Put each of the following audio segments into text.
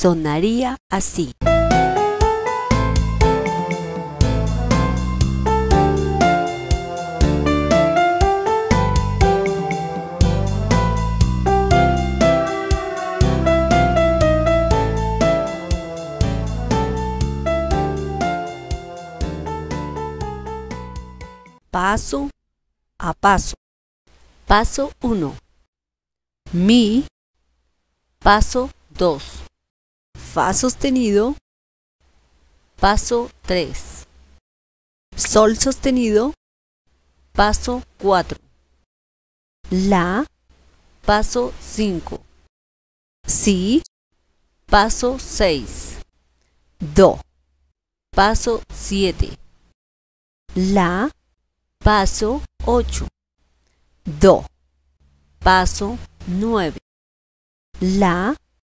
sonaría así. Paso a paso. Paso 1. Mi. Paso 2. Fa sostenido. Paso 3. Sol sostenido. Paso 4. La. Paso 5. Si. Paso 6. Do. Paso 7. La. Paso 8. Do. Paso 9. La.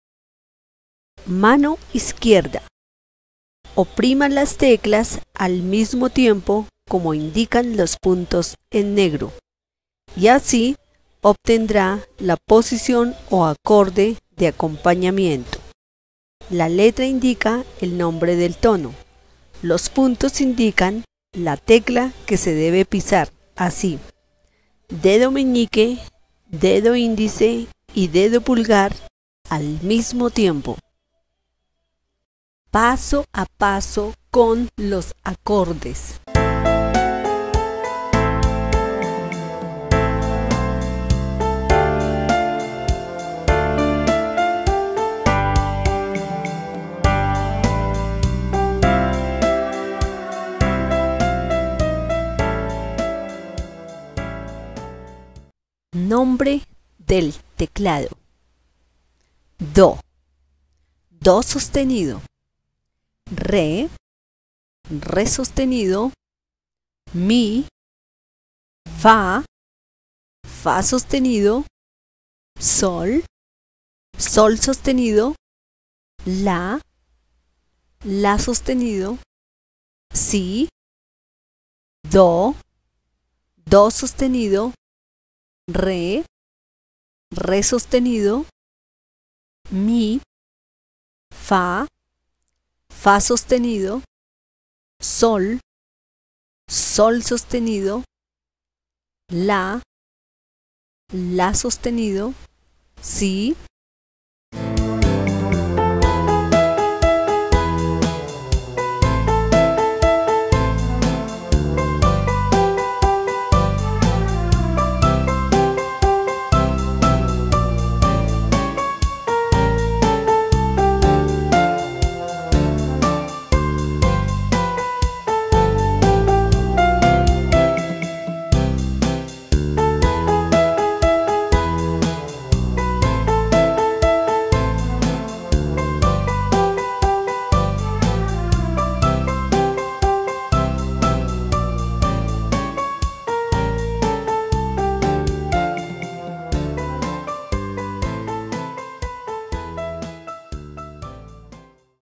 Mano izquierda. Oprima las teclas al mismo tiempo como indican los puntos en negro, y así obtendrá la posición o acorde de acompañamiento. La letra indica el nombre del tono. Los puntos indican la tecla que se debe pisar, así: dedo meñique, dedo índice y dedo pulgar al mismo tiempo. Paso a paso con los acordes. Nombre del teclado: Do, do sostenido. Re, re sostenido. Mi, fa, fa sostenido. Sol, sol sostenido. La, la sostenido. Si, do, do sostenido. Re, re sostenido. Mi, fa, fa sostenido. Sol, sol sostenido. La, la sostenido. Si,